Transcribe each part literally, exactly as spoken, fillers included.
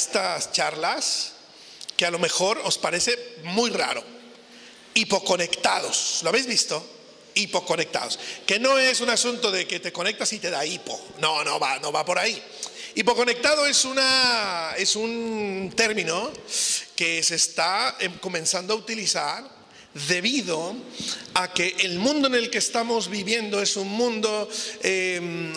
estas charlas que a lo mejor os parece muy raro. Hipoconectados, ¿lo habéis visto? Hipoconectados, que no es un asunto de que te conectas y te da hipo, no, no va, no va por ahí. Hipoconectado es, una, es un término que se está comenzando a utilizar debido a que el mundo en el que estamos viviendo es un mundo eh,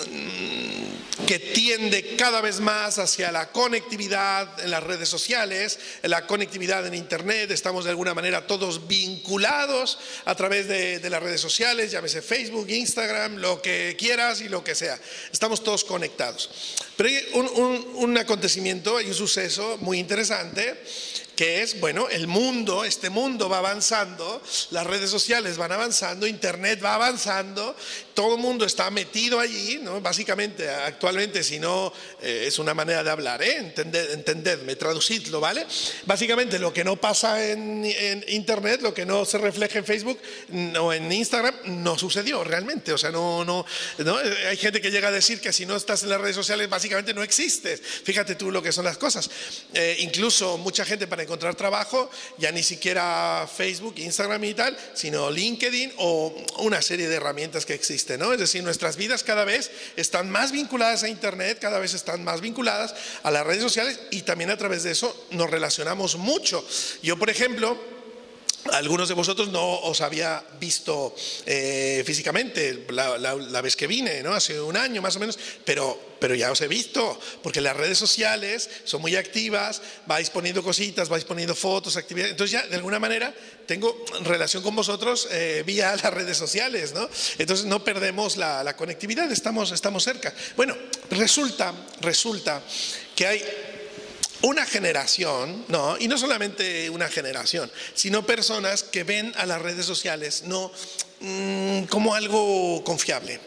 que tiende cada vez más hacia la conectividad en las redes sociales, la conectividad en internet. Estamos de alguna manera todos vinculados a través de, de las redes sociales, llámese Facebook, Instagram, lo que quieras y lo que sea. Estamos todos conectados. Pero hay un, un, un acontecimiento, hay un suceso muy interesante, que es, bueno, el mundo, este mundo va avanzando, las redes sociales van avanzando, internet va avanzando, todo el mundo está metido allí, ¿no? Básicamente, actualmente, si no, eh, es una manera de hablar, ¿eh? Entended, entendedme, traducidlo, ¿vale? Básicamente, lo que no pasa en, en internet, lo que no se refleja en Facebook o en Instagram, no sucedió realmente, o sea, no, no, no, hay gente que llega a decir que si no estás en las redes sociales, básicamente no existes. Fíjate tú lo que son las cosas. Eh, incluso mucha gente para encontrar trabajo, ya ni siquiera Facebook, Instagram y tal, sino LinkedIn o una serie de herramientas que existen, ¿no? Es decir, nuestras vidas cada vez están más vinculadas a internet, cada vez están más vinculadas a las redes sociales y también a través de eso nos relacionamos mucho. Yo, por ejemplo, algunos de vosotros no os había visto eh, físicamente la, la, la vez que vine, ¿no? Hace un año más o menos, pero, pero ya os he visto, porque las redes sociales son muy activas, vais poniendo cositas, vais poniendo fotos, actividades, entonces ya de alguna manera tengo relación con vosotros eh, vía las redes sociales, ¿no? Entonces no perdemos la, la conectividad, estamos, estamos cerca. Bueno, resulta, resulta que hay una generación, no, y no solamente una generación, sino personas que ven a las redes sociales no mmm, como algo confiable,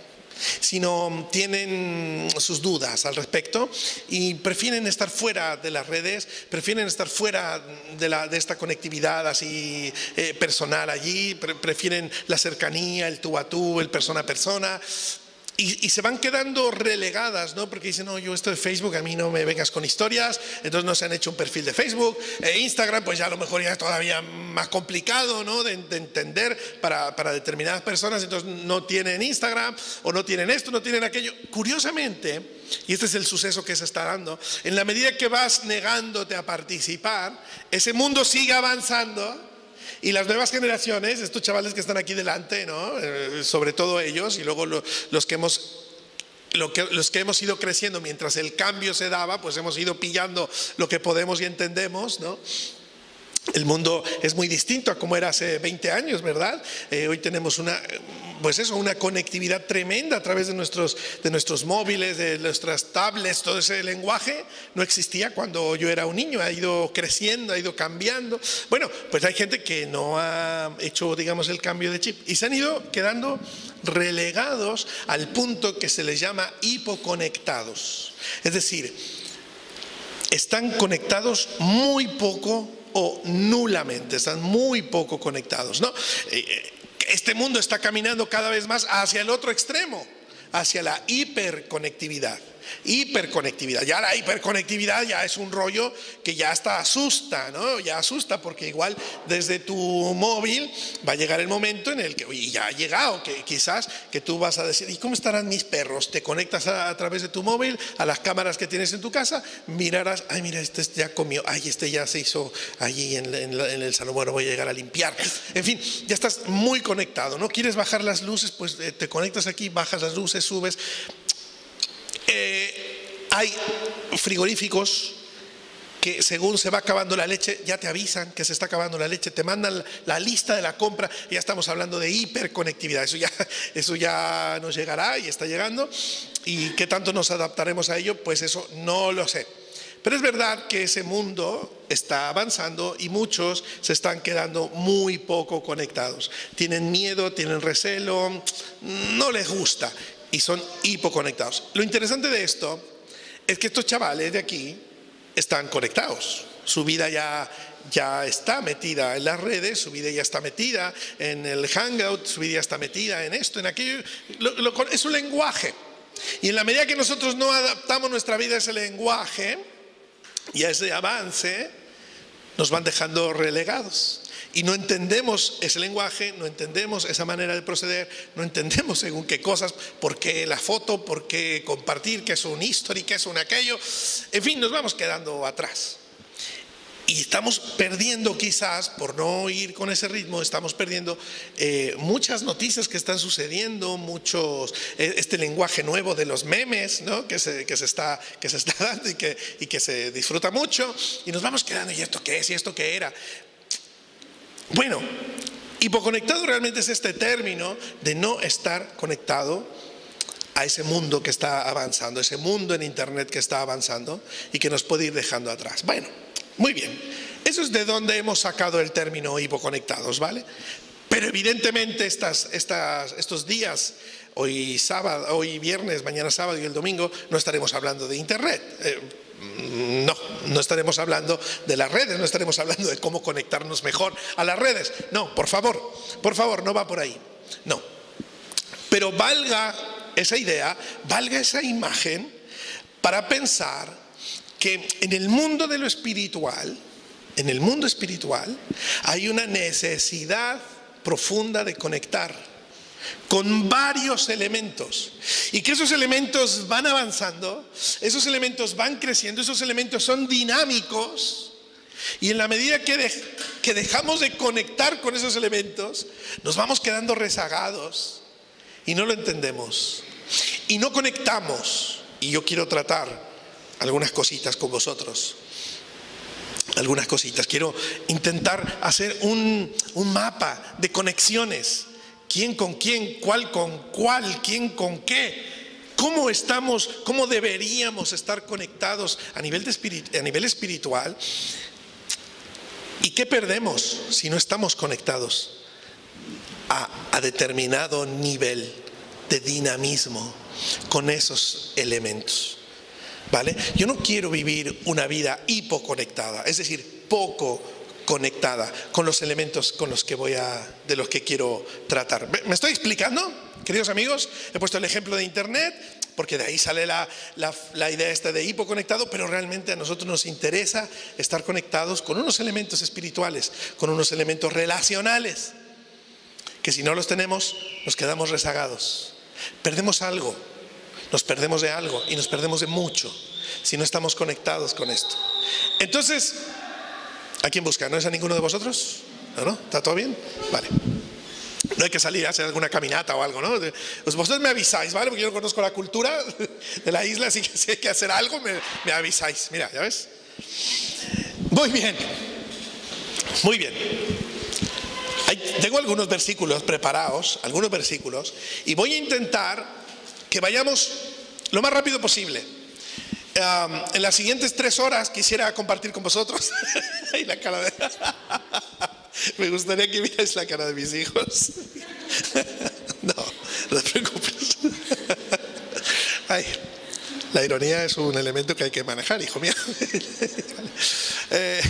sino tienen sus dudas al respecto y prefieren estar fuera de las redes, prefieren estar fuera de, la, de esta conectividad así eh, personal allí, pre prefieren la cercanía, el tú a tú, el persona a persona. Y, y se van quedando relegadas, ¿no? Porque dicen, no, yo esto de Facebook, a mí no me vengas con historias, entonces no se han hecho un perfil de Facebook. E Instagram, pues ya a lo mejor ya es todavía más complicado, ¿no? De, de entender para, para determinadas personas, entonces no tienen Instagram o no tienen esto, no tienen aquello. Curiosamente, y este es el suceso que se está dando, en la medida que vas negándote a participar, ese mundo sigue avanzando. Y las nuevas generaciones, estos chavales que están aquí delante, ¿no? Eh, sobre todo ellos, y luego lo, los, que hemos, lo que, los que hemos ido creciendo mientras el cambio se daba, pues hemos ido pillando lo que podemos y entendemos, ¿no? El mundo es muy distinto a como era hace veinte años, ¿verdad? Eh, hoy tenemos una, pues eso, una conectividad tremenda a través de nuestros, de nuestros móviles, de nuestras tablets, todo ese lenguaje no existía cuando yo era un niño, ha ido creciendo, ha ido cambiando. Bueno, pues hay gente que no ha hecho, digamos, el cambio de chip y se han ido quedando relegados al punto que se les llama hipoconectados. Es decir, están conectados muy poco o nulamente, están muy poco conectados, ¿no? Este mundo está caminando cada vez más hacia el otro extremo, hacia la hiperconectividad. Hiperconectividad, ya la hiperconectividad ya es un rollo que ya hasta asusta, ¿no? Ya asusta porque igual desde tu móvil va a llegar el momento en el que, oye, ya ha llegado, que quizás que tú vas a decir, ¿y cómo estarán mis perros? Te conectas a, a través de tu móvil a las cámaras que tienes en tu casa, mirarás, ay mira, este ya comió, ay este ya se hizo allí en, en, en el salón, bueno voy a llegar a limpiar, en fin, ya estás muy conectado, ¿no? ¿Quieres bajar las luces? Pues eh, te conectas aquí, bajas las luces, subes. Eh, hay frigoríficos que según se va acabando la leche ya te avisan que se está acabando la leche, te mandan la lista de la compra, ya estamos hablando de hiperconectividad, eso ya, eso ya nos llegará y está llegando, y qué tanto nos adaptaremos a ello, pues eso no lo sé. Pero es verdad que ese mundo está avanzando y muchos se están quedando muy poco conectados, tienen miedo, tienen recelo, no les gusta y son hipoconectados. Lo interesante de esto es que estos chavales de aquí están conectados, su vida ya, ya está metida en las redes, su vida ya está metida en el Hangout, su vida ya está metida en esto, en aquello, lo, lo, es un lenguaje. Y en la medida que nosotros no adaptamos nuestra vida a ese lenguaje, y a ese avance nos van dejando relegados. Y no entendemos ese lenguaje, no entendemos esa manera de proceder, no entendemos según qué cosas, por qué la foto, por qué compartir, qué es un history, qué es un aquello. En fin, nos vamos quedando atrás. Y estamos perdiendo quizás, por no ir con ese ritmo, estamos perdiendo eh, muchas noticias que están sucediendo, muchos, eh, este lenguaje nuevo de los memes, ¿no? que, se, que, se está, que se está dando y que, y que se disfruta mucho. Y nos vamos quedando, ¿y esto qué es? ¿Y esto qué era? Bueno, hipoconectado realmente es este término de no estar conectado a ese mundo que está avanzando, ese mundo en internet que está avanzando y que nos puede ir dejando atrás. Bueno, muy bien, eso es de donde hemos sacado el término hipoconectados, ¿vale? Pero evidentemente estas, estas, estos días, hoy sábado, hoy viernes, mañana sábado y el domingo, no estaremos hablando de internet. Eh, no, no estaremos hablando de las redes, no estaremos hablando de cómo conectarnos mejor a las redes. No, por favor, por favor, no va por ahí. No, pero valga esa idea, valga esa imagen para pensar que en el mundo de lo espiritual, en el mundo espiritual, hay una necesidad profunda de conectar con varios elementos y que esos elementos van avanzando, esos elementos van creciendo, esos elementos son dinámicos y en la medida que, de, que dejamos de conectar con esos elementos, nos vamos quedando rezagados y no lo entendemos y no conectamos. Y yo quiero tratar algunas cositas con vosotros, algunas cositas. Quiero intentar hacer un, un mapa de conexiones. ¿Quién con quién? ¿Cuál con cuál? ¿Quién con qué? ¿Cómo estamos? ¿Cómo deberíamos estar conectados a nivel, de espirit, a nivel espiritual? ¿Y qué perdemos si no estamos conectados a, a determinado nivel de dinamismo con esos elementos? ¿Vale? Yo no quiero vivir una vida hipoconectada, es decir, poco conectada con los elementos con los que voy a, de los que quiero tratar. ¿Me estoy explicando, queridos amigos? He puesto el ejemplo de internet, porque de ahí sale la, la, la idea esta de hipoconectado, pero realmente a nosotros nos interesa estar conectados con unos elementos espirituales, con unos elementos relacionales, que si no los tenemos, nos quedamos rezagados, perdemos algo. Nos perdemos de algo y nos perdemos de mucho si no estamos conectados con esto. Entonces, ¿a quién busca? ¿No es a ninguno de vosotros? ¿No? ¿No? ¿Está todo bien? Vale. No hay que salir a hacer alguna caminata o algo, ¿no? Pues vosotros me avisáis, ¿vale? Porque yo no conozco la cultura de la isla, así que si hay que hacer algo, me, me avisáis. Mira, ¿ya ves? Muy bien. Muy bien. Hay, tengo algunos versículos preparados, algunos versículos, y voy a intentar que vayamos lo más rápido posible. Um, en las siguientes tres horas quisiera compartir con vosotros y la cara de... Me gustaría que vierais la cara de mis hijos. No, no te preocupes. Ay, la ironía es un elemento que hay que manejar, hijo mío. eh,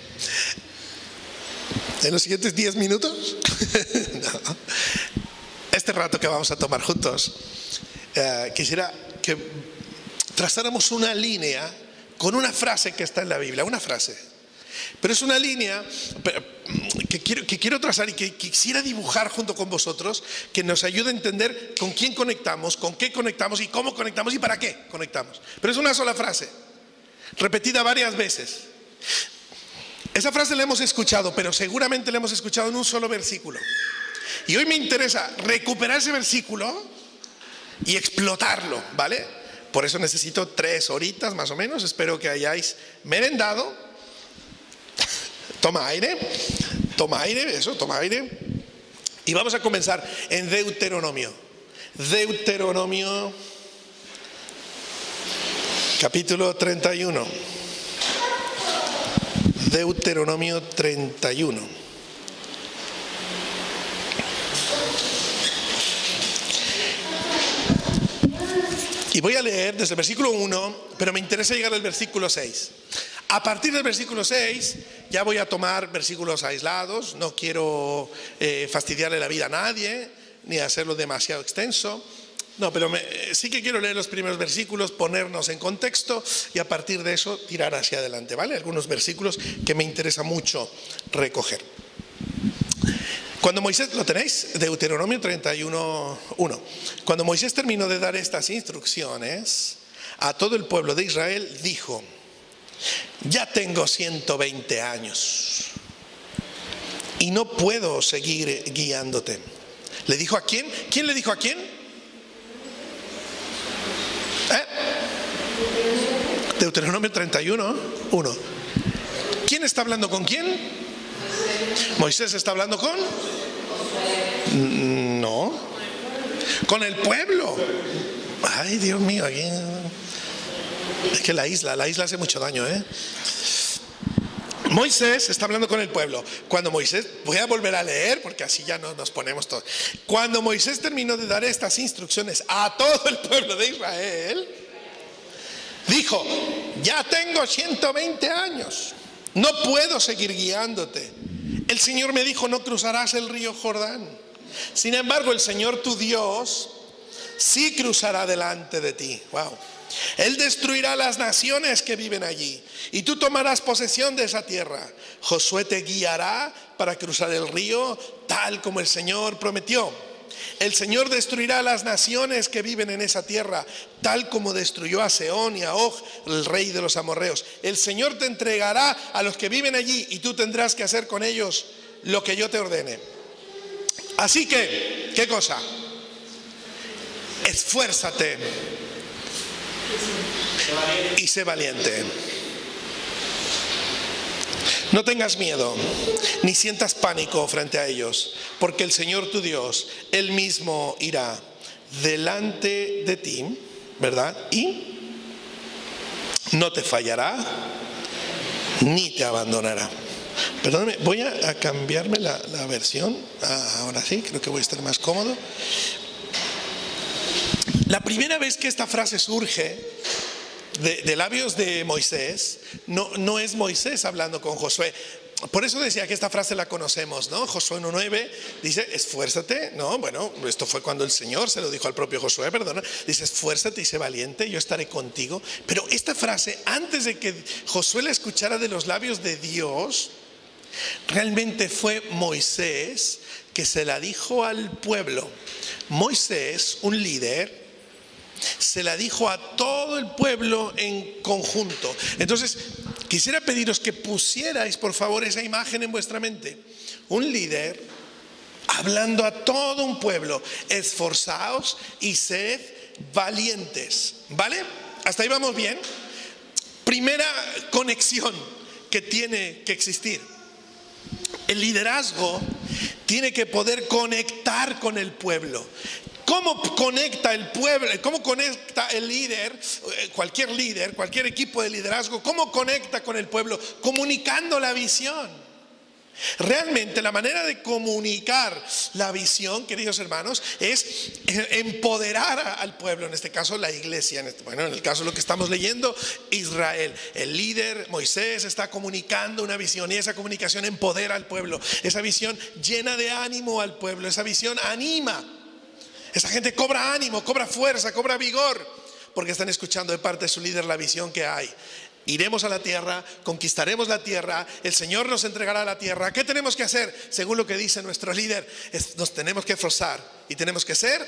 en los siguientes diez minutos, no, este rato que vamos a tomar juntos, Uh, quisiera que trazáramos una línea con una frase que está en la Biblia, una frase, pero es una línea que quiero, que quiero trazar y que quisiera dibujar junto con vosotros, que nos ayude a entender con quién conectamos, con qué conectamos y cómo conectamos y para qué conectamos. Pero es una sola frase, repetida varias veces. Esa frase la hemos escuchado, pero seguramente la hemos escuchado en un solo versículo, y hoy me interesa recuperar ese versículo y explotarlo, ¿vale? Por eso necesito tres horitas más o menos. Espero que hayáis merendado. Toma aire, toma aire, eso, toma aire. Y vamos a comenzar en Deuteronomio. Deuteronomio, capítulo treinta y uno. Deuteronomio treinta y uno. Y voy a leer desde el versículo uno, pero me interesa llegar al versículo seis. A partir del versículo seis ya voy a tomar versículos aislados. No quiero eh, fastidiarle la vida a nadie, ni hacerlo demasiado extenso. No, pero me, sí que quiero leer los primeros versículos, ponernos en contexto y a partir de eso tirar hacia adelante, ¿vale? Algunos versículos que me interesa mucho recoger. Cuando Moisés, ¿lo tenéis? Deuteronomio treinta y uno, uno. Cuando Moisés terminó de dar estas instrucciones a todo el pueblo de Israel, dijo: ya tengo ciento veinte años y no puedo seguir guiándote. ¿Le dijo a quién? ¿Quién le dijo a quién? ¿Eh? Deuteronomio treinta y uno, uno. ¿Quién está hablando con quién? ¿Moisés está hablando con? No. Con el pueblo. Ay, Dios mío, aquí... Es que la isla, la isla hace mucho daño, ¿eh? Moisés está hablando con el pueblo. Cuando Moisés, voy a volver a leer porque así ya no nos ponemos todos. Cuando Moisés terminó de dar estas instrucciones a todo el pueblo de Israel, dijo: ya tengo ciento veinte años, no puedo seguir guiándote. El Señor me dijo: no cruzarás el río Jordán. Sin embargo, el Señor tu Dios sí cruzará delante de ti. Wow. Él destruirá las naciones que viven allí y tú tomarás posesión de esa tierra. Josué te guiará para cruzar el río tal como el Señor prometió. El Señor destruirá las naciones que viven en esa tierra, tal como destruyó a Sehón y a Og, el rey de los amorreos. El Señor te entregará a los que viven allí y tú tendrás que hacer con ellos lo que yo te ordene. Así que, ¿qué cosa? Esfuérzate y sé valiente. No tengas miedo, ni sientas pánico frente a ellos, porque el Señor tu Dios, Él mismo irá delante de ti, ¿verdad? Y no te fallará, ni te abandonará. Perdóname, voy a, a cambiarme la, la versión. Ah, ahora sí, creo que voy a estar más cómodo. La primera vez que esta frase surge de, de labios de Moisés, no, no es Moisés hablando con Josué. Por eso decía que esta frase la conocemos, ¿no? Josué uno nueve dice: esfuérzate. No, bueno, esto fue cuando el Señor se lo dijo al propio Josué, perdona. Dice: esfuérzate y sé valiente, yo estaré contigo. Pero esta frase, antes de que Josué la escuchara de los labios de Dios, realmente fue Moisés que se la dijo al pueblo. Moisés, un líder, se la dijo a todo el pueblo en conjunto. Entonces, quisiera pediros que pusierais, por favor, esa imagen en vuestra mente. Un líder hablando a todo un pueblo: esforzaos y sed valientes. ¿Vale? ¿Hasta ahí vamos bien? Primera conexión que tiene que existir. El liderazgo tiene que poder conectar con el pueblo. ¿Cómo conecta el pueblo? ¿Cómo conecta el líder? Cualquier líder, cualquier equipo de liderazgo, ¿cómo conecta con el pueblo? Comunicando la visión. Realmente la manera de comunicar la visión, queridos hermanos, es empoderar al pueblo, en este caso la iglesia, en este, bueno, en el caso de lo que estamos leyendo, Israel. El líder Moisés está comunicando una visión y esa comunicación empodera al pueblo. Esa visión llena de ánimo al pueblo, esa visión anima. Esa gente cobra ánimo, cobra fuerza, cobra vigor, porque están escuchando de parte de su líder la visión que hay. Iremos a la tierra, conquistaremos la tierra, el Señor nos entregará la tierra. ¿Qué tenemos que hacer? Según lo que dice nuestro líder, es, nos tenemos que esforzar y tenemos que ser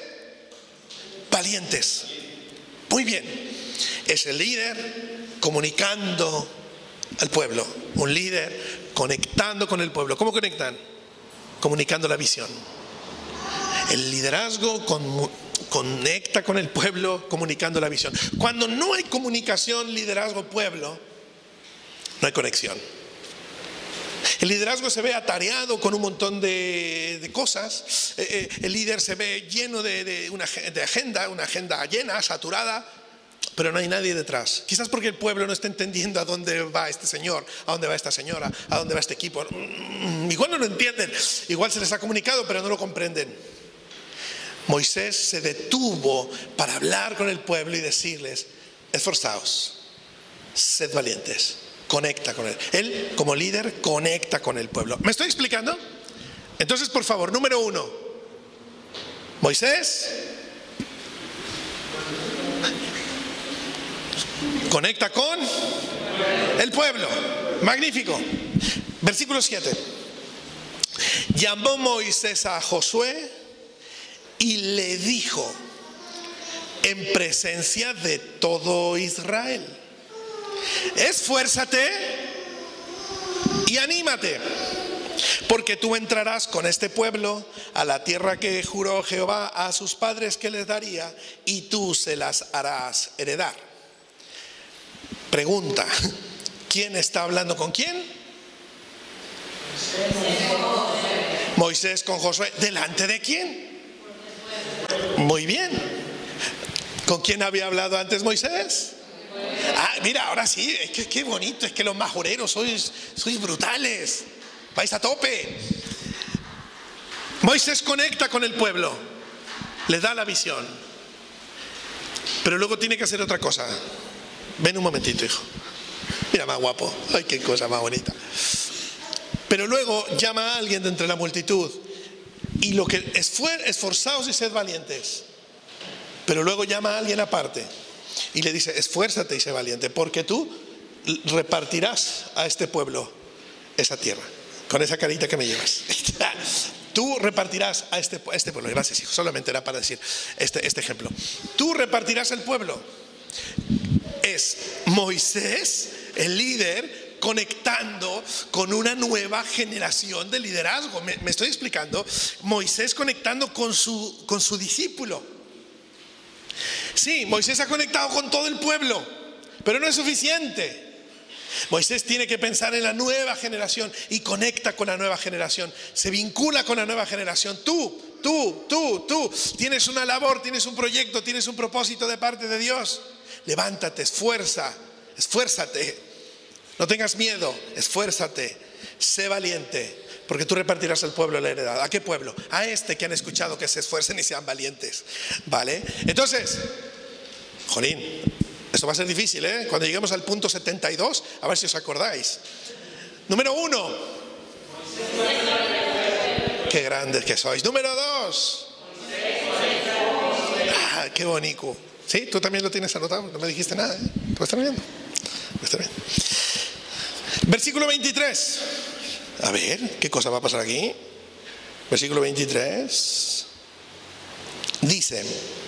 valientes. Muy bien, es el líder comunicando al pueblo, un líder conectando con el pueblo. ¿Cómo conectan? Comunicando la visión. El liderazgo con, conecta con el pueblo comunicando la visión. Cuando no hay comunicación, liderazgo, pueblo, no hay conexión. El liderazgo se ve atareado con un montón de, de cosas. Eh, eh, el líder se ve lleno de, de una de agenda, una agenda llena, saturada, pero no hay nadie detrás. Quizás porque el pueblo no está entendiendo a dónde va este señor, a dónde va esta señora, a dónde va este equipo. Igual no lo entienden, igual se les ha comunicado, pero no lo comprenden. Moisés se detuvo para hablar con el pueblo y decirles: esforzaos, sed valientes, conecta con él. Él, como líder, conecta con el pueblo. ¿Me estoy explicando? Entonces, por favor, número uno, Moisés Conecta con el pueblo. Magnífico. Versículo siete. Llamó Moisés a Josué y le dijo en presencia de todo Israel: esfuérzate y anímate, porque tú entrarás con este pueblo a la tierra que juró Jehová a sus padres que les daría, y tú se las harás heredar. Pregunta: ¿quién está hablando con quién? Moisés con Josué. ¿Delante de quién? Muy bien. ¿Con quién había hablado antes Moisés? Ah, mira, ahora sí, es que qué bonito, es que los majoreros sois, sois brutales, vais a tope. Moisés conecta con el pueblo, le da la visión, pero luego tiene que hacer otra cosa. Ven un momentito, hijo. Mira, más guapo. Ay, qué cosa más bonita. Pero luego llama a alguien de entre la multitud y lo que esforzaos y sed valientes. Pero luego llama a alguien aparte y le dice: esfuérzate y sé valiente, porque tú repartirás a este pueblo esa tierra. Con esa carita que me llevas. Tú repartirás a este, a este pueblo. Gracias, hijo. Solamente era para decir este, este ejemplo. Tú repartirás el pueblo. Es Moisés, el líder, conectando con una nueva generación de liderazgo. Me, me estoy explicando. Moisés conectando con su, con su discípulo. Sí, Moisés ha conectado con todo el pueblo, pero no es suficiente. Moisés tiene que pensar en la nueva generación y conecta con la nueva generación, se vincula con la nueva generación. Tú, tú, tú, tú tienes una labor, tienes un proyecto, tienes un propósito de parte de Dios. Levántate, esfuerza, esfuérzate, no tengas miedo, esfuérzate, sé valiente, porque tú repartirás el pueblo la heredad. ¿A qué pueblo? A este que han escuchado que se esfuercen y sean valientes. ¿Vale? Entonces, jolín, esto va a ser difícil, ¿eh? Cuando lleguemos al punto setenta y dos, a ver si os acordáis. Número uno. Qué grandes que sois. Número dos. Ah, qué bonito. ¿Sí? ¿Tú también lo tienes anotado? No me dijiste nada, ¿eh? ¿Lo estás viendo? Lo estás viendo. Versículo veintitrés. A ver, ¿qué cosa va a pasar aquí? Versículo veintitrés. Dice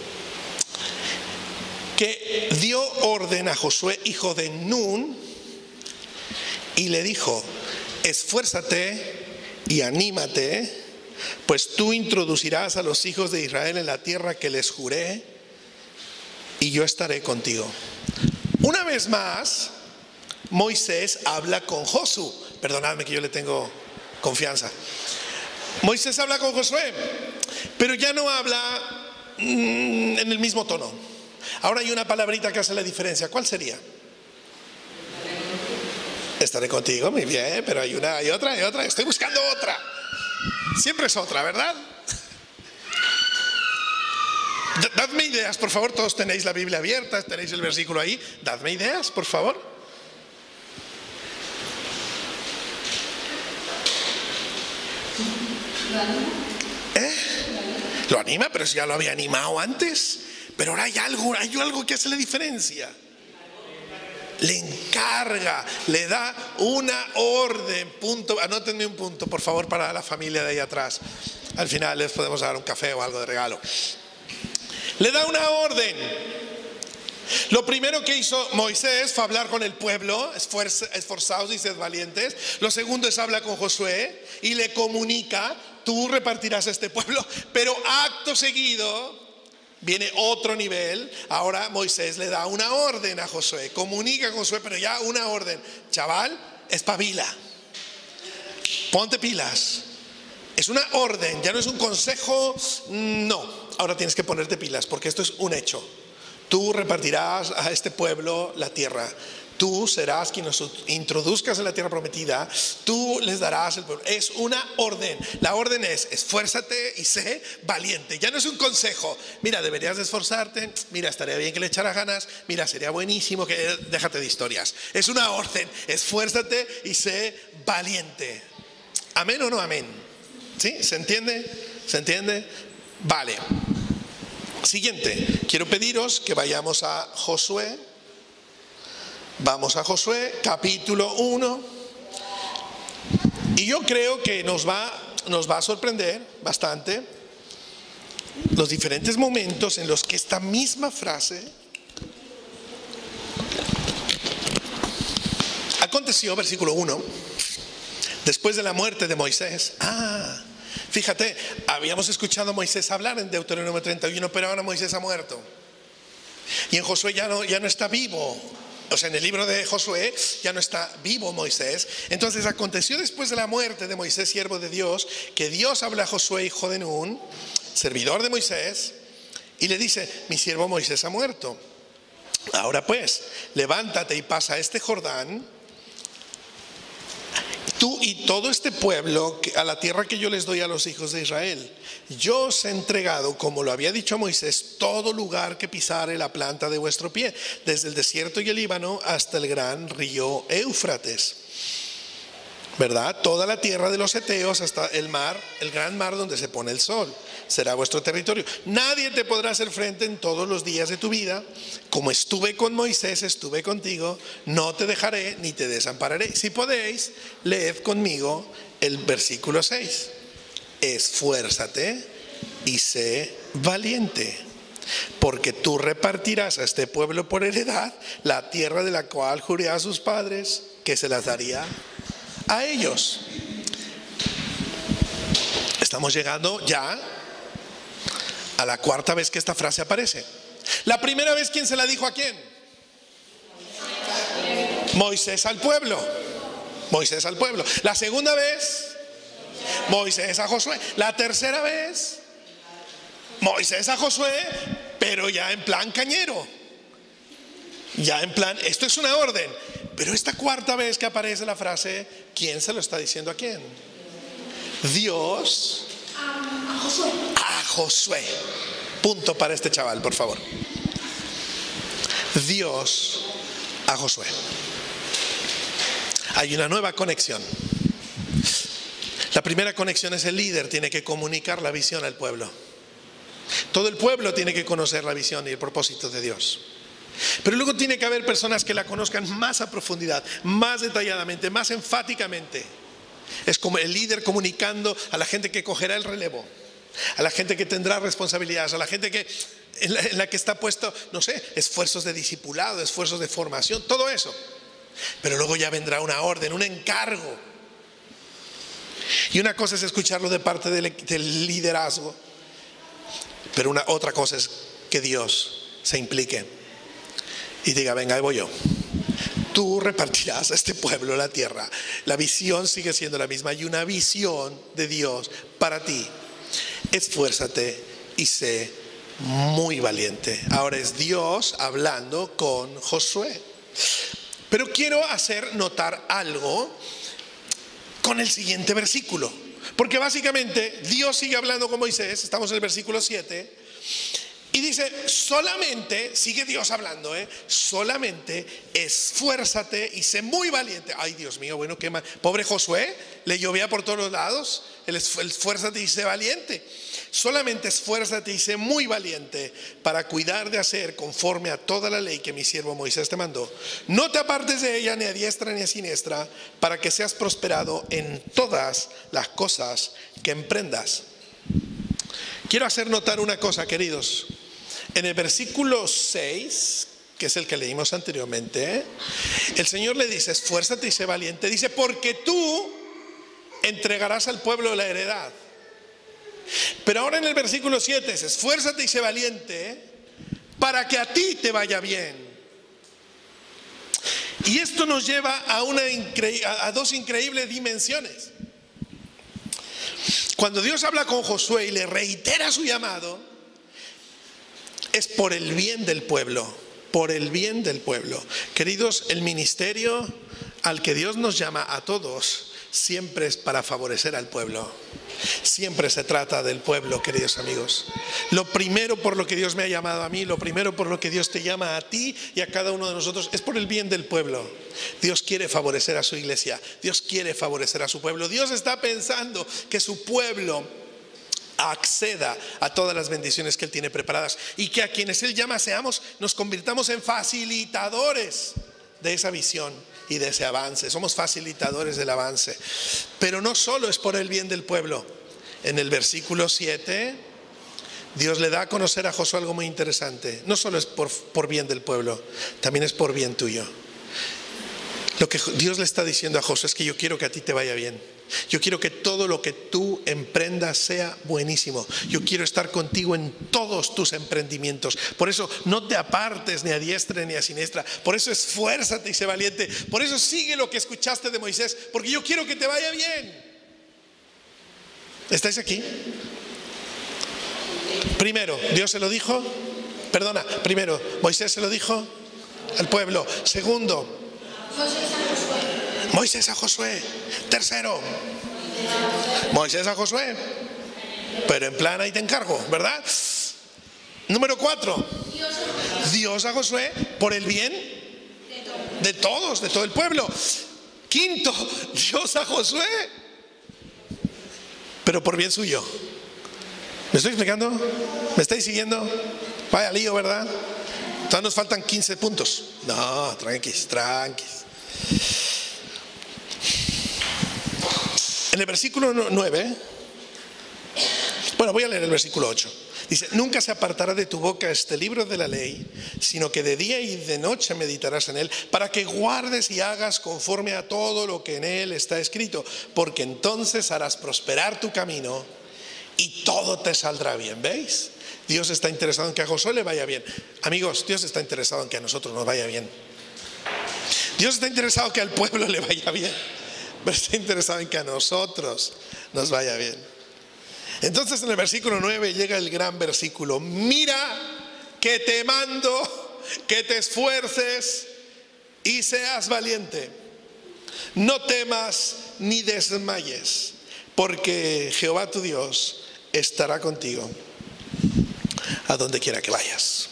que dio orden a Josué, hijo de Nun, y le dijo: esfuérzate y anímate, pues tú introducirás a los hijos de Israel en la tierra que les juré, y yo estaré contigo. Una vez más, Moisés habla con Josué. Perdonadme que yo le tengo confianza. Moisés habla con Josué, pero ya no habla mmm, en el mismo tono. Ahora hay una palabrita que hace la diferencia. ¿Cuál sería? Estaré contigo, muy bien, pero hay una, hay otra, hay otra. Estoy buscando otra. Siempre es otra, ¿verdad? Dadme ideas, por favor. Todos tenéis la Biblia abierta, tenéis el versículo ahí. Dadme ideas, por favor. ¿Eh? Lo anima, pero si ya lo había animado antes. Pero ahora hay algo, hay algo que hace la diferencia. Le encarga, le da una orden. Punto. Anótenme un punto, por favor, para la familia de ahí atrás. Al final les podemos dar un café o algo de regalo. Le da una orden. Lo primero que hizo Moisés fue hablar con el pueblo: esforzaos y sed valientes. Lo segundo es hablar con Josué y le comunica: tú repartirás este pueblo. Pero acto seguido viene otro nivel. Ahora Moisés le da una orden a Josué, comunica con Josué, pero ya una orden: chaval, espabila, ponte pilas. Es una orden, ya no es un consejo. No, ahora tienes que ponerte pilas, porque esto es un hecho. Tú repartirás a este pueblo la tierra. Tú serás quien nos introduzcas en la tierra prometida. Tú les darás el pueblo. Es una orden. La orden es: esfuérzate y sé valiente. Ya no es un consejo. Mira, deberías de esforzarte. Mira, estaría bien que le echaras ganas. Mira, sería buenísimo que... Déjate de historias. Es una orden. Esfuérzate y sé valiente. ¿Amén o no amén? ¿Sí? ¿Se entiende? ¿Se entiende? Vale. Siguiente. Quiero pediros que vayamos a Josué. Vamos a Josué, capítulo uno. Y yo creo que nos va, nos va a sorprender bastante los diferentes momentos en los que esta misma frase aconteció. Versículo uno, después de la muerte de Moisés. Ah, fíjate, habíamos escuchado a Moisés hablar en Deuteronomio treinta y uno, pero ahora Moisés ha muerto. Y en Josué ya no, ya no está vivo. O sea, en el libro de Josué ya no está vivo Moisés. Entonces aconteció después de la muerte de Moisés, siervo de Dios, que Dios habla a Josué, hijo de Nun, servidor de Moisés, y le dice: mi siervo Moisés ha muerto. Ahora pues, levántate y pasa este Jordán, tú y todo este pueblo, a la tierra que yo les doy a los hijos de Israel. Yo os he entregado, como lo había dicho Moisés, todo lugar que pisare la planta de vuestro pie, desde el desierto y el Líbano hasta el gran río Éufrates, ¿verdad? Toda la tierra de los heteos hasta el mar, el gran mar donde se pone el sol, será vuestro territorio. Nadie te podrá hacer frente en todos los días de tu vida. Como estuve con Moisés, estuve contigo. No te dejaré ni te desampararé. Si podéis, leed conmigo el versículo seis. Esfuérzate y sé valiente, porque tú repartirás a este pueblo por heredad la tierra de la cual juré a sus padres que se las daría a ellos. Estamos llegando ya a la cuarta vez que esta frase aparece. La primera vez, ¿quién se la dijo a quién? Moisés al pueblo. Moisés al pueblo. La segunda vez, Moisés a Josué. La tercera vez, Moisés a Josué, pero ya en plan cañero. Ya en plan, esto es una orden. Pero esta cuarta vez que aparece la frase, ¿quién se lo está diciendo a quién? Dios a Josué. A Josué. Punto para este chaval, por favor. Dios a Josué. Hay una nueva conexión. La primera conexión es el líder tiene que comunicar la visión al pueblo. Todo el pueblo tiene que conocer la visión y el propósito de Dios. Pero luego tiene que haber personas que la conozcan más a profundidad, más detalladamente, más enfáticamente. Es como el líder comunicando a la gente que cogerá el relevo, a la gente que tendrá responsabilidades, a la gente que, en, la, en la que está puesto, no sé, esfuerzos de discipulado, esfuerzos de formación, todo eso. Pero luego ya vendrá una orden, un encargo. Y una cosa es escucharlo de parte del, del liderazgo, pero una otra cosa es que Dios se implique y diga: venga, ahí voy yo. Tú repartirás a este pueblo la tierra. La visión sigue siendo la misma. Hay una visión de Dios para ti. Esfuérzate y sé muy valiente. Ahora es Dios hablando con Josué. Pero quiero hacer notar algo con el siguiente versículo. Porque básicamente Dios sigue hablando con Moisés. Estamos en el versículo siete. Y dice, solamente, sigue Dios hablando, ¿eh? solamente esfuérzate y sé muy valiente. Ay, Dios mío, bueno, qué mal. Pobre Josué, le llovía por todos los lados. El esfuérzate y sé valiente. Solamente esfuérzate y sé muy valiente para cuidar de hacer conforme a toda la ley que mi siervo Moisés te mandó. No te apartes de ella ni a diestra ni a siniestra, para que seas prosperado en todas las cosas que emprendas. Quiero hacer notar una cosa, queridos. En el versículo seis, que es el que leímos anteriormente, el Señor le dice, esfuérzate y sé valiente. Dice, porque tú entregarás al pueblo la heredad. Pero ahora en el versículo siete es, esfuérzate y sé valiente para que a ti te vaya bien. Y esto nos lleva a, una incre- a dos increíbles dimensiones. Cuando Dios habla con Josué y le reitera su llamado, es por el bien del pueblo, por el bien del pueblo. Queridos, el ministerio al que Dios nos llama a todos siempre es para favorecer al pueblo. Siempre se trata del pueblo, queridos amigos. Lo primero por lo que Dios me ha llamado a mí, lo primero por lo que Dios te llama a ti y a cada uno de nosotros, es por el bien del pueblo. Dios quiere favorecer a su iglesia, Dios quiere favorecer a su pueblo. Dios está pensando que su pueblo acceda a todas las bendiciones que Él tiene preparadas y que a quienes Él llama seamos, nos convirtamos en facilitadores de esa visión y de ese avance. Somos facilitadores del avance. Pero no solo es por el bien del pueblo. En el versículo siete, Dios le da a conocer a Josué algo muy interesante. No solo es por, por bien del pueblo, también es por bien tuyo. Lo que Dios le está diciendo a Josué es que yo quiero que a ti te vaya bien. Yo quiero que todo lo que tú emprendas sea buenísimo. Yo quiero estar contigo en todos tus emprendimientos. Por eso no te apartes ni a diestra ni a siniestra. Por eso esfuérzate y sé valiente. Por eso sigue lo que escuchaste de Moisés, porque yo quiero que te vaya bien. ¿Estáis aquí? Primero, Dios se lo dijo. Perdona, primero, Moisés se lo dijo al pueblo. Segundo, Moisés a Josué. Tercero, Moisés a Josué. Pero en plan ahí te encargo, ¿verdad? Número cuatro, Dios a Josué por el bien de todos, de todo el pueblo. Quinto, Dios a Josué, pero por bien suyo. ¿Me estoy explicando? ¿Me estáis siguiendo? Vaya lío, ¿verdad? Todavía nos faltan quince puntos. No, tranquis, tranquis. En el versículo nueve, bueno, voy a leer el versículo ocho. Dice: nunca se apartará de tu boca este libro de la ley, sino que de día y de noche meditarás en él, para que guardes y hagas conforme a todo lo que en él está escrito, porque entonces harás prosperar tu camino y todo te saldrá bien. ¿Veis? Dios está interesado en que a Josué le vaya bien. Amigos, Dios está interesado en que a nosotros nos vaya bien. Dios está interesado en que al pueblo le vaya bien, pero está interesado en que a nosotros nos vaya bien. Entonces en el versículo nueve llega el gran versículo: mira que te mando que te esfuerces y seas valiente. No temas ni desmayes, porque Jehová tu Dios estará contigo a donde quiera que vayas.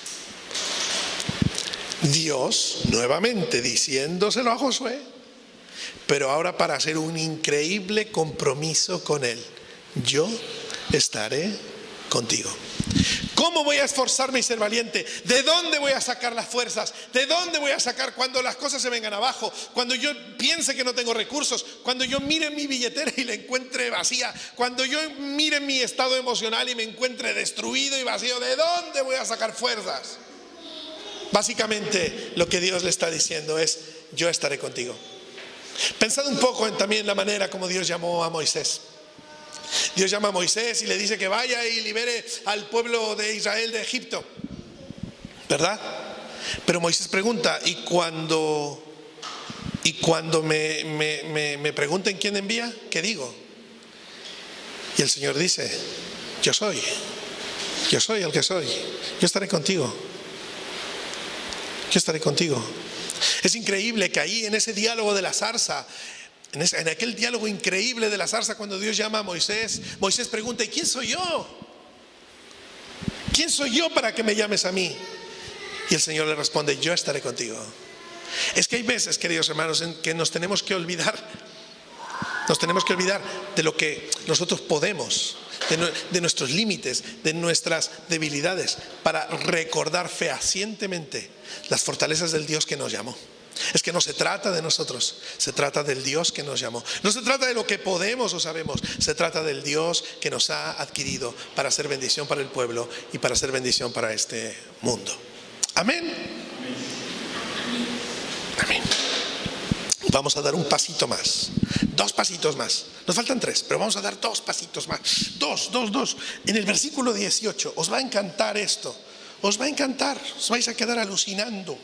Dios nuevamente diciéndoselo a Josué, pero ahora para hacer un increíble compromiso con él: yo estaré contigo. ¿Cómo voy a esforzarme y ser valiente? ¿De dónde voy a sacar las fuerzas? ¿De dónde voy a sacar cuando las cosas se vengan abajo? Cuando yo piense que no tengo recursos, cuando yo mire mi billetera y la encuentre vacía, cuando yo mire mi estado emocional y me encuentre destruido y vacío, ¿de dónde voy a sacar fuerzas? Básicamente lo que Dios le está diciendo es: yo estaré contigo. Pensad un poco en también la manera como Dios llamó a Moisés. Dios llama a Moisés y le dice que vaya y libere al pueblo de Israel de Egipto, ¿verdad? Pero Moisés pregunta: ¿y cuando, y cuando me, me, me, me pregunten quién envía? ¿Qué digo? Y el Señor dice: yo soy, yo soy el que soy, yo estaré contigo. Yo estaré contigo. Es increíble que ahí en ese diálogo de la zarza, en, ese, en aquel diálogo increíble de la zarza, cuando Dios llama a Moisés, Moisés pregunta: ¿y quién soy yo? ¿Quién soy yo para que me llames a mí? Y el Señor le responde: yo estaré contigo. Es que hay veces, queridos hermanos, en que nos tenemos que olvidar, nos tenemos que olvidar de lo que nosotros podemos, de, de nuestros límites, de nuestras debilidades, para recordar fehacientemente las fortalezas del Dios que nos llamó. Es que no se trata de nosotros, se trata del Dios que nos llamó. No se trata de lo que podemos o sabemos, se trata del Dios que nos ha adquirido para ser bendición para el pueblo y para ser bendición para este mundo. Amén. Amén. Vamos a dar un pasito más, dos pasitos más. Nos faltan tres, pero vamos a dar dos pasitos más. Dos, dos, dos. En el versículo dieciocho, os va a encantar esto. Os va a encantar, os vais a quedar alucinando.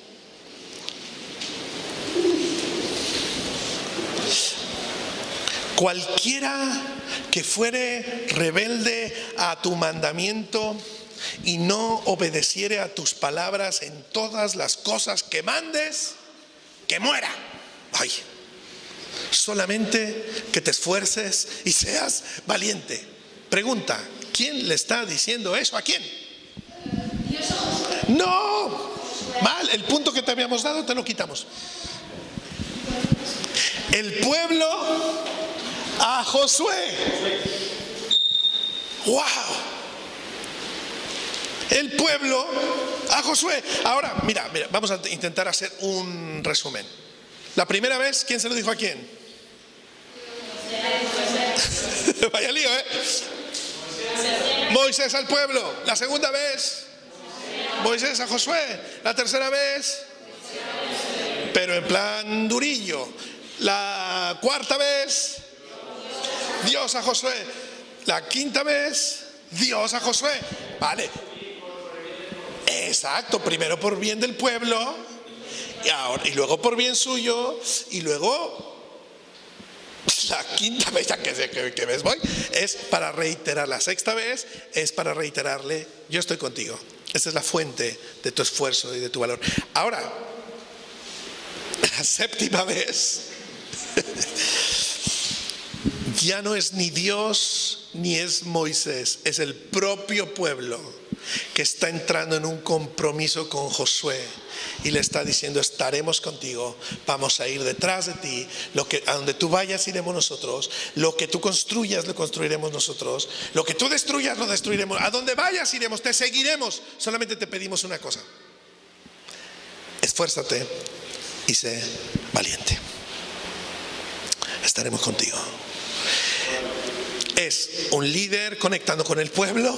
Cualquiera que fuere rebelde a tu mandamiento y no obedeciere a tus palabras en todas las cosas que mandes, que muera. Ay, solamente que te esfuerces y seas valiente. Pregunta: ¿quién le está diciendo eso a quién? No, mal, el punto que te habíamos dado te lo quitamos. El pueblo a Josué. Wow. el pueblo a Josué. Ahora, mira, mira, vamos a intentar hacer un resumen. La primera vez, ¿quién se lo dijo a quién? Vaya lío, ¿eh? Moisés al pueblo. La segunda vez, Moisés a Josué. La tercera vez, pero en plan durillo. La cuarta vez, Dios a Josué. La quinta vez, Dios a Josué. Vale. Exacto, primero por bien del pueblo y, ahora, y luego por bien suyo, y luego la quinta vez, ya que, que, que ves voy, es para reiterar. La sexta vez es para reiterarle: yo estoy contigo. Esta es la fuente de tu esfuerzo y de tu valor. Ahora, la séptima vez ya no es ni Dios ni es Moisés, es el propio pueblo que está entrando en un compromiso con Josué y le está diciendo: estaremos contigo, vamos a ir detrás de ti, lo que, a donde tú vayas iremos nosotros, lo que tú construyas lo construiremos nosotros, lo que tú destruyas lo destruiremos, a donde vayas iremos, te seguiremos, solamente te pedimos una cosa: esfuérzate y sé valiente, estaremos contigo. Es un líder conectando con el pueblo.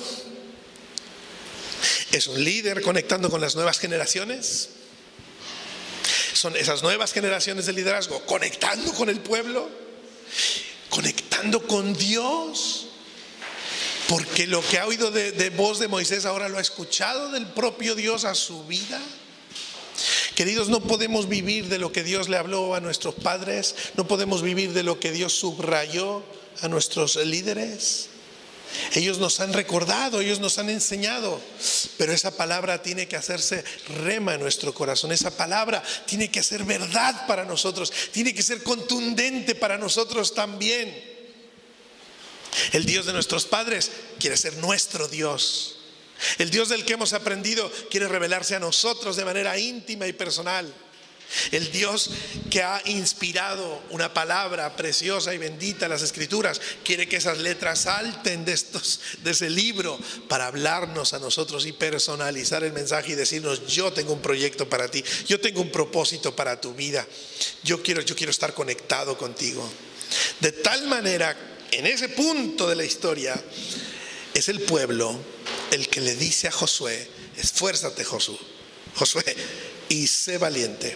Es un líder conectando con las nuevas generaciones. Son esas nuevas generaciones de liderazgo conectando con el pueblo, conectando con Dios, porque lo que ha oído de, de voz de Moisés ahora lo ha escuchado del propio Dios a su vida. Queridos, no podemos vivir de lo que Dios le habló a nuestros padres, no podemos vivir de lo que Dios subrayó a nuestros líderes. Ellos nos han recordado, ellos nos han enseñado, pero esa palabra tiene que hacerse rema en nuestro corazón. Esa palabra tiene que ser verdad para nosotros, tiene que ser contundente para nosotros también. El Dios de nuestros padres quiere ser nuestro Dios. El Dios del que hemos aprendido quiere revelarse a nosotros de manera íntima y personal. El Dios que ha inspirado una palabra preciosa y bendita, las Escrituras, quiere que esas letras salten de, estos, de ese libro para hablarnos a nosotros y personalizar el mensaje y decirnos: yo tengo un proyecto para ti, yo tengo un propósito para tu vida, yo quiero, yo quiero estar conectado contigo. De tal manera, en ese punto de la historia, es el pueblo el que le dice a Josué: esfuérzate, Josué, Josué, y sé valiente.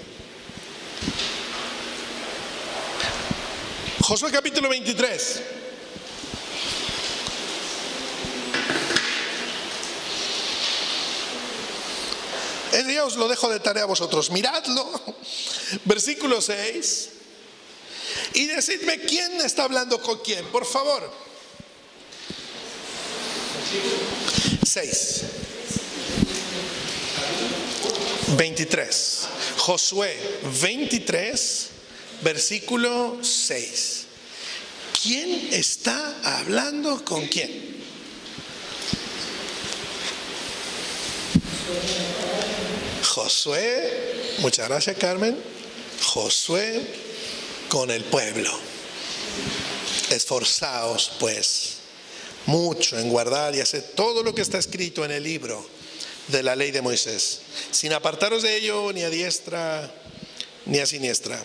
Josué capítulo veintitrés. Ese día os lo dejo de tarea a vosotros. Miradlo, versículo seis, y decidme quién está hablando con quién, por favor. seis. veintitrés. Josué veintitrés, versículo seis. ¿Quién está hablando con quién? Josué, muchas gracias, Carmen. Josué con el pueblo. Esforzaos pues mucho en guardar y hacer todo lo que está escrito en el libro de la ley de Moisés, sin apartaros de ello ni a diestra ni a siniestra.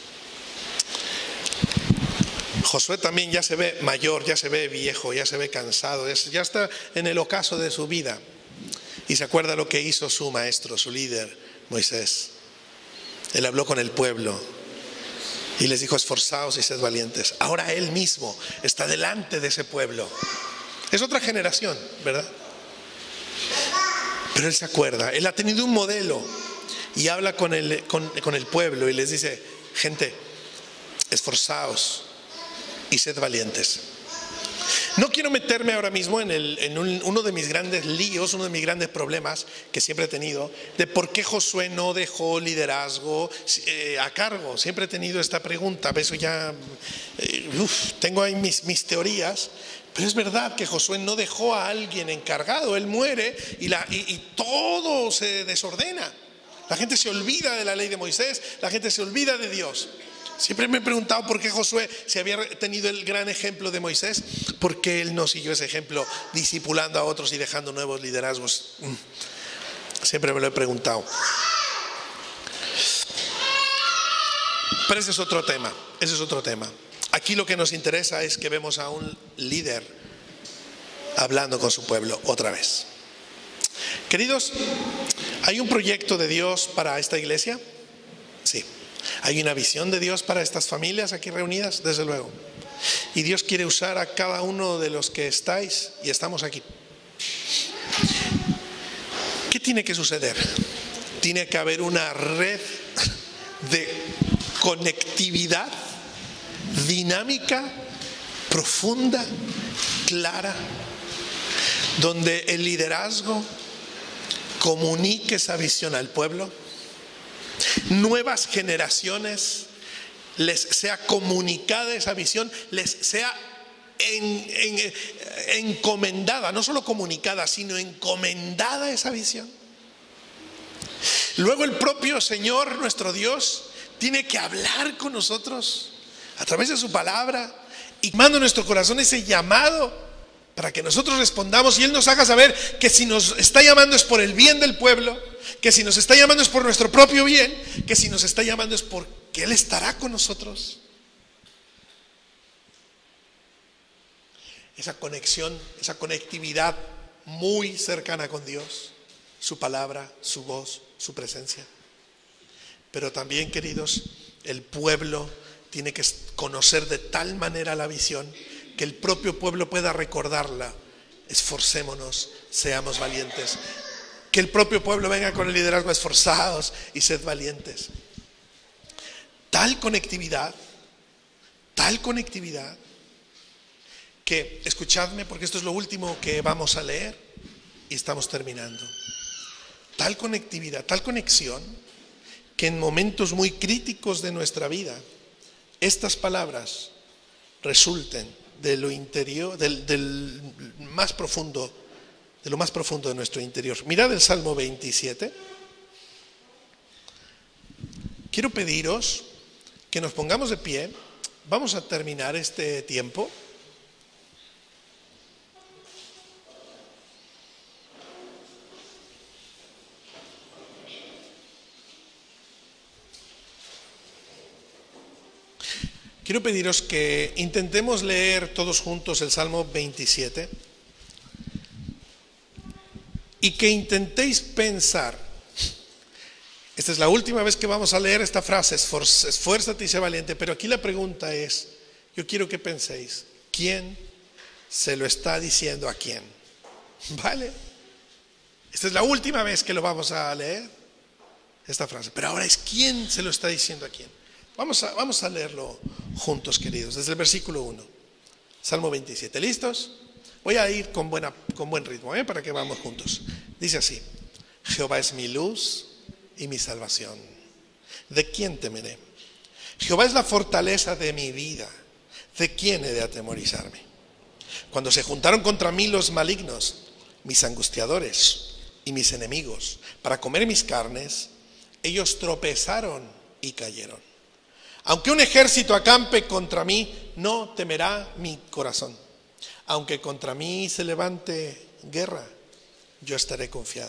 Josué también ya se ve mayor, ya se ve viejo, ya se ve cansado, ya está en el ocaso de su vida, y se acuerda lo que hizo su maestro, su líder, Moisés. Él habló con el pueblo y les dijo: esforzaos y sed valientes. Ahora él mismo está delante de ese pueblo. Es otra generación, ¿verdad? Pero él se acuerda, él ha tenido un modelo y habla con el, con, con el pueblo y les dice: gente, esforzaos y sed valientes. No quiero meterme ahora mismo en, el, en un, uno de mis grandes líos, uno de mis grandes problemas que siempre he tenido, de por qué Josué no dejó liderazgo eh, a cargo. Siempre he tenido esta pregunta, eso ya, eh, uf, tengo ahí mis, mis teorías. Pero es verdad que Josué no dejó a alguien encargado. Él muere y, la, y, y todo se desordena. La gente se olvida de la ley de Moisés, la gente se olvida de Dios. Siempre me he preguntado por qué Josué, si había tenido el gran ejemplo de Moisés, por qué él no siguió ese ejemplo discipulando a otros y dejando nuevos liderazgos. Siempre me lo he preguntado. Pero ese es otro tema, ese es otro tema. Aquí lo que nos interesa es que vemos a un líder hablando con su pueblo otra vez. Queridos, ¿hay un proyecto de Dios para esta iglesia? Sí. ¿Hay una visión de Dios para estas familias aquí reunidas? Desde luego. Y Dios quiere usar a cada uno de los que estáis y estamos aquí. ¿Qué tiene que suceder? Tiene que haber una red de conectividad dinámica, profunda, clara, donde el liderazgo comunique esa visión al pueblo, nuevas generaciones les sea comunicada esa visión, les sea en, en, encomendada, no solo comunicada, sino encomendada esa visión. Luego el propio Señor, nuestro Dios, tiene que hablar con nosotros a través de su palabra y manda a nuestro corazón ese llamado para que nosotros respondamos y Él nos haga saber que si nos está llamando es por el bien del pueblo, que si nos está llamando es por nuestro propio bien, que si nos está llamando es porque Él estará con nosotros. Esa conexión, esa conectividad muy cercana con Dios, su palabra, su voz, su presencia. Pero también, queridos, el pueblo tiene que conocer de tal manera la visión que el propio pueblo pueda recordarla. Esforcémonos, seamos valientes. Que el propio pueblo venga con el liderazgo: esforzados y sed valientes. Tal conectividad, tal conectividad, que, escuchadme porque esto es lo último que vamos a leer y estamos terminando. Tal conectividad, tal conexión, que en momentos muy críticos de nuestra vida, estas palabras resulten de lo interior, del, del más profundo, de lo más profundo de nuestro interior. Mirad el Salmo veintisiete. Quiero pediros que nos pongamos de pie. Vamos a terminar este tiempo. Quiero pediros que intentemos leer todos juntos el Salmo veintisiete y que intentéis pensar. Esta es la última vez que vamos a leer esta frase: esfuérzate y sé valiente. Pero aquí la pregunta es, yo quiero que penséis, ¿quién se lo está diciendo a quién? ¿Vale? Esta es la última vez que lo vamos a leer, esta frase. Pero ahora es, ¿quién se lo está diciendo a quién? Vamos a, vamos a leerlo juntos, queridos, desde el versículo uno. Salmo veintisiete. ¿Listos? Voy a ir con, buena, con buen ritmo, ¿eh? Para que vamos juntos. Dice así: Jehová es mi luz y mi salvación. ¿De quién temeré? Jehová es la fortaleza de mi vida. ¿De quién he de atemorizarme? Cuando se juntaron contra mí los malignos, mis angustiadores y mis enemigos, para comer mis carnes, ellos tropezaron y cayeron. Aunque un ejército acampe contra mí, no temerá mi corazón. Aunque contra mí se levante guerra, yo estaré confiado.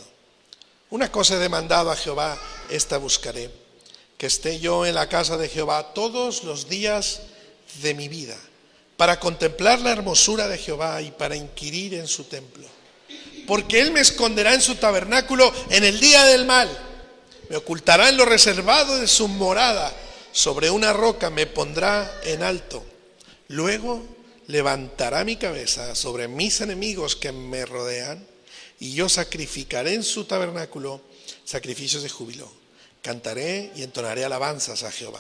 Una cosa he demandado a Jehová, esta buscaré: que esté yo en la casa de Jehová todos los días de mi vida, para contemplar la hermosura de Jehová y para inquirir en su templo. Porque Él me esconderá en su tabernáculo en el día del mal, me ocultará en lo reservado de su morada. Sobre una roca me pondrá en alto. Luego levantará mi cabeza sobre mis enemigos que me rodean, y yo sacrificaré en su tabernáculo sacrificios de júbilo. Cantaré y entonaré alabanzas a Jehová.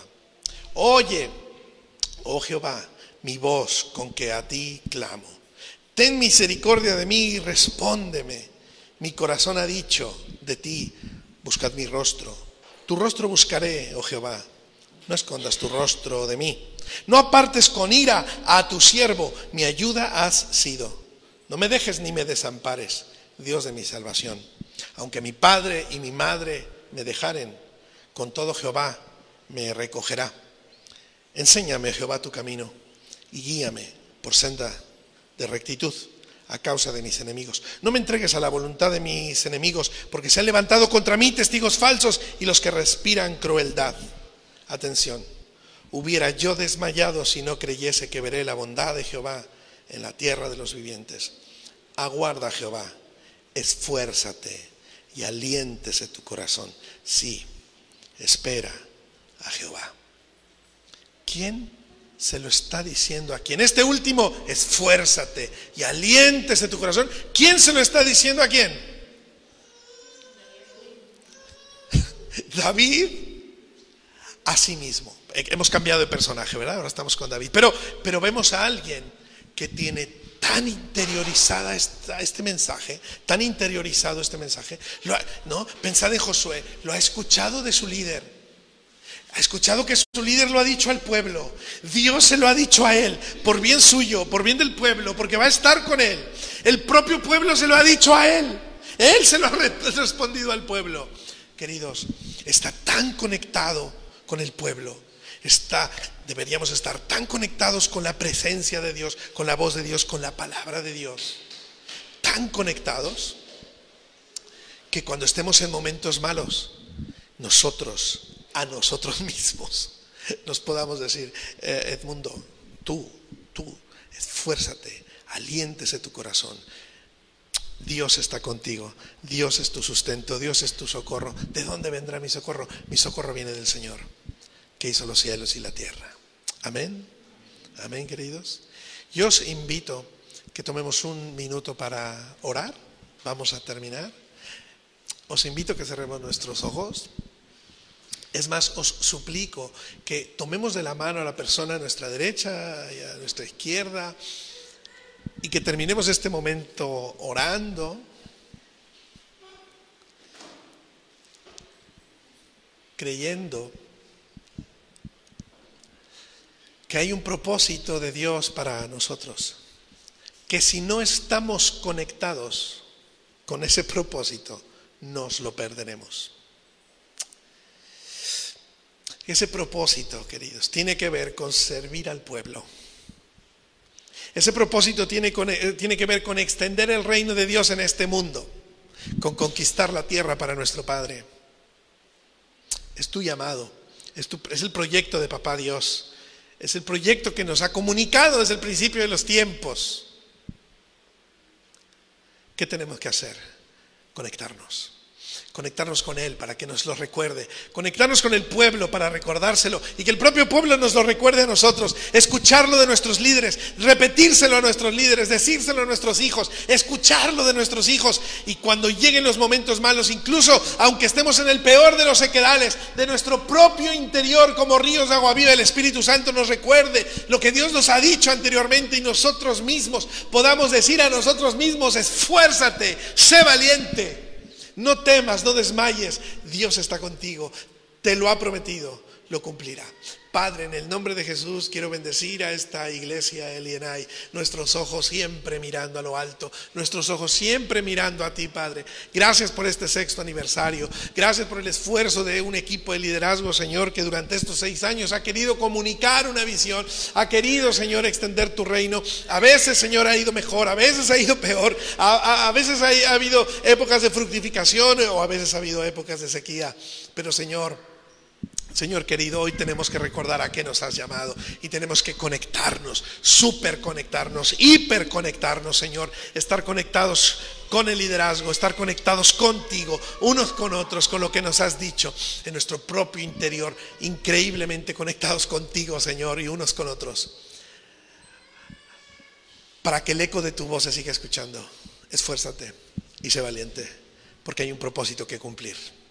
Oye, oh Jehová, mi voz con que a ti clamo. Ten misericordia de mí y respóndeme. Mi corazón ha dicho de ti: buscad mi rostro. Tu rostro buscaré, oh Jehová. No escondas tu rostro de mí. No apartes con ira a tu siervo. Mi ayuda has sido. No me dejes ni me desampares, Dios de mi salvación. Aunque mi padre y mi madre me dejaren, con todo Jehová me recogerá. Enséñame, Jehová, tu camino y guíame por senda de rectitud a causa de mis enemigos. No me entregues a la voluntad de mis enemigos, porque se han levantado contra mí testigos falsos y los que respiran crueldad. Atención, hubiera yo desmayado si no creyese que veré la bondad de Jehová en la tierra de los vivientes. Aguarda, Jehová, esfuérzate y aliéntese tu corazón. Sí, espera a Jehová. ¿Quién se lo está diciendo a quién? Este último, esfuérzate y aliéntese tu corazón. ¿Quién se lo está diciendo a quién? David a sí mismo. Hemos cambiado de personaje, ¿verdad? Ahora estamos con David. Pero, pero vemos a alguien que tiene tan interiorizada esta, este mensaje, tan interiorizado este mensaje. Lo ha, ¿no? Pensad en Josué, lo ha escuchado de su líder. Ha escuchado que su líder lo ha dicho al pueblo. Dios se lo ha dicho a él, por bien suyo, por bien del pueblo, porque va a estar con él. El propio pueblo se lo ha dicho a él. Él se lo ha respondido al pueblo. Queridos, está tan conectado con el pueblo. Está, deberíamos estar tan conectados con la presencia de Dios, con la voz de Dios, con la palabra de Dios. Tan conectados que cuando estemos en momentos malos, nosotros a nosotros mismos nos podamos decir, eh, Edmundo, tú, tú, esfuérzate, aliéntese tu corazón. Dios está contigo, Dios es tu sustento, Dios es tu socorro. ¿De dónde vendrá mi socorro? Mi socorro viene del Señor, que hizo los cielos y la tierra. Amén, amén, queridos. Yo os invito que tomemos un minuto para orar. Vamos a terminar. Os invito a que cerremos nuestros ojos. Es más, os suplico que tomemos de la mano a la persona a nuestra derecha y a nuestra izquierda y que terminemos este momento orando, creyendo que hay un propósito de Dios para nosotros, que si no estamos conectados con ese propósito, nos lo perderemos. Ese propósito, queridos, tiene que ver con servir al pueblo. Ese propósito tiene, con, tiene que ver con extender el reino de Dios en este mundo, con conquistar la tierra para nuestro Padre. Es tu llamado, es, tu, es el proyecto de Papá Dios, es el proyecto que nos ha comunicado desde el principio de los tiempos. ¿Qué tenemos que hacer? Conectarnos. Conectarnos con Él para que nos lo recuerde. Conectarnos con el pueblo para recordárselo y que el propio pueblo nos lo recuerde a nosotros. Escucharlo de nuestros líderes, repetírselo a nuestros líderes, decírselo a nuestros hijos, escucharlo de nuestros hijos. Y cuando lleguen los momentos malos, incluso aunque estemos en el peor de los sequedales, de nuestro propio interior como ríos de agua viva, el Espíritu Santo nos recuerde lo que Dios nos ha dicho anteriormente y nosotros mismos podamos decir a nosotros mismos: esfuérzate, sé valiente. No temas, no desmayes, Dios está contigo, te lo ha prometido, lo cumplirá. Padre, en el nombre de Jesús quiero bendecir a esta iglesia Elienay, nuestros ojos siempre mirando a lo alto, nuestros ojos siempre mirando a ti, Padre. Gracias por este sexto aniversario, gracias por el esfuerzo de un equipo de liderazgo, Señor, que durante estos seis años ha querido comunicar una visión, ha querido, Señor, extender tu reino. A veces, Señor, ha ido mejor, a veces ha ido peor, a, a, a veces ha, ha habido épocas de fructificación o a veces ha habido épocas de sequía, pero, Señor, Señor querido, hoy tenemos que recordar a qué nos has llamado y tenemos que conectarnos, superconectarnos, hiperconectarnos, Señor, estar conectados con el liderazgo, estar conectados contigo, unos con otros, con lo que nos has dicho en nuestro propio interior, increíblemente conectados contigo, Señor, y unos con otros, para que el eco de tu voz se siga escuchando. Esfuérzate y sé valiente, porque hay un propósito que cumplir.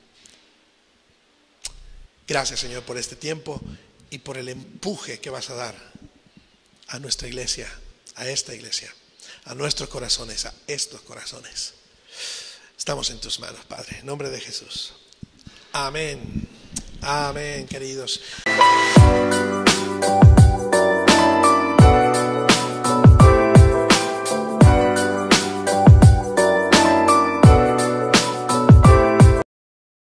Gracias, Señor, por este tiempo y por el empuje que vas a dar a nuestra iglesia, a esta iglesia, a nuestros corazones, a estos corazones. Estamos en tus manos, Padre, en nombre de Jesús. Amén. Amén, queridos.